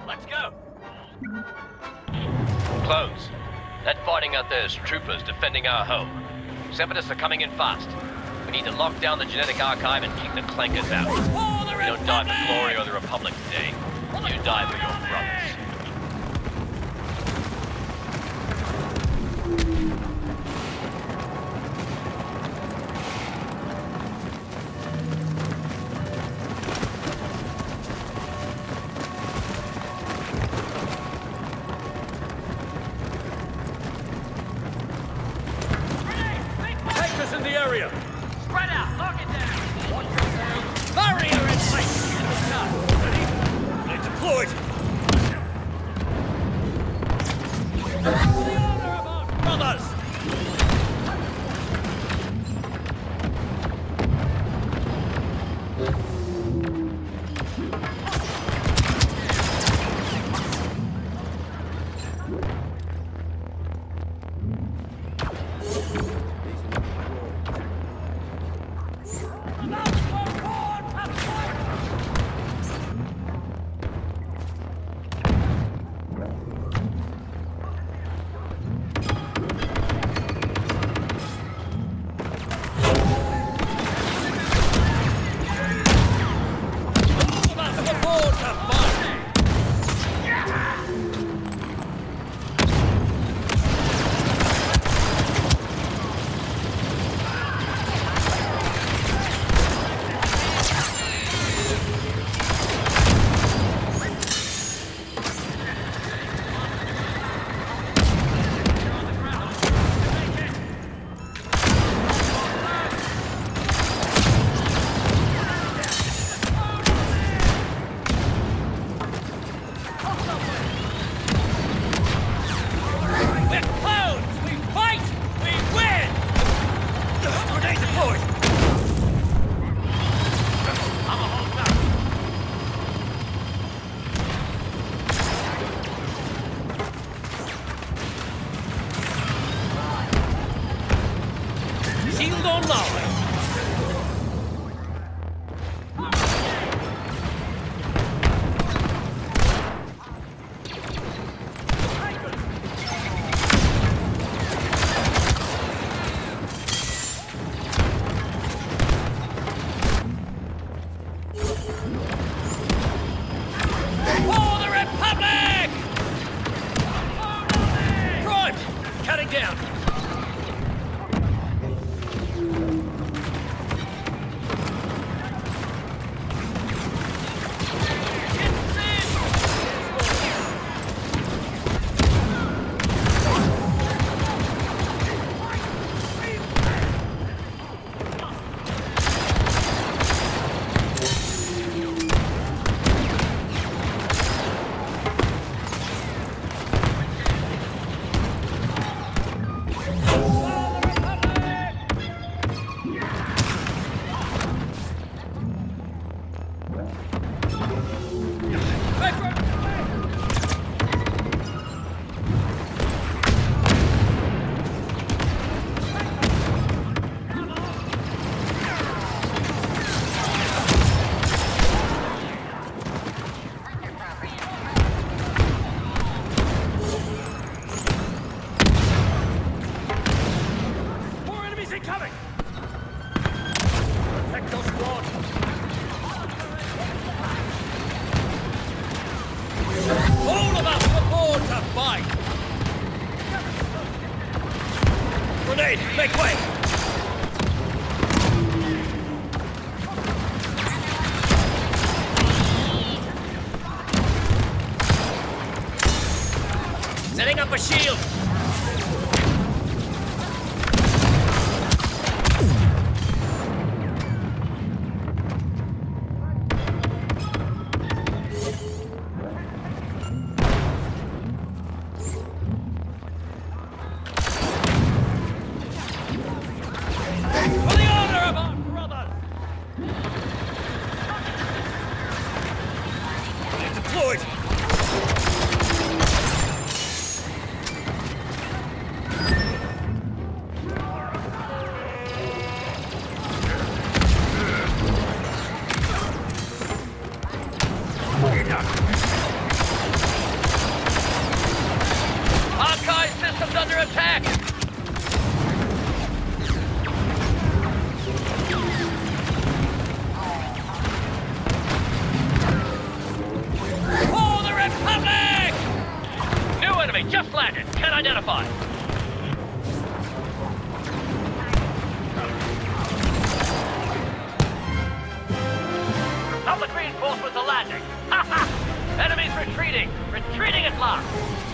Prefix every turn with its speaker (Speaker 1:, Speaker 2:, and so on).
Speaker 1: Let's go! Clones. That fighting out there is troopers defending our home. Separatists are coming in fast. We need to lock down the genetic archive and kick the clankers out. We don't die for glory or the Republic today. You die for your brothers.
Speaker 2: In the area!
Speaker 1: Spread out! Lock it down!
Speaker 2: Watch yourself! Barrier in place! Ready? They're deployed! The honor of our brothers! Shield online! For the Republic! Front! Cutting down! Incoming! Protect your squad! All of us aboard to fight! Grenade, make way! Setting up a shield! Deployed!
Speaker 1: under attack!
Speaker 2: For the Republic!
Speaker 1: New enemy just landed. Can't identify. Public reinforcements are landing. Ha ha! Enemies retreating. Retreating at last.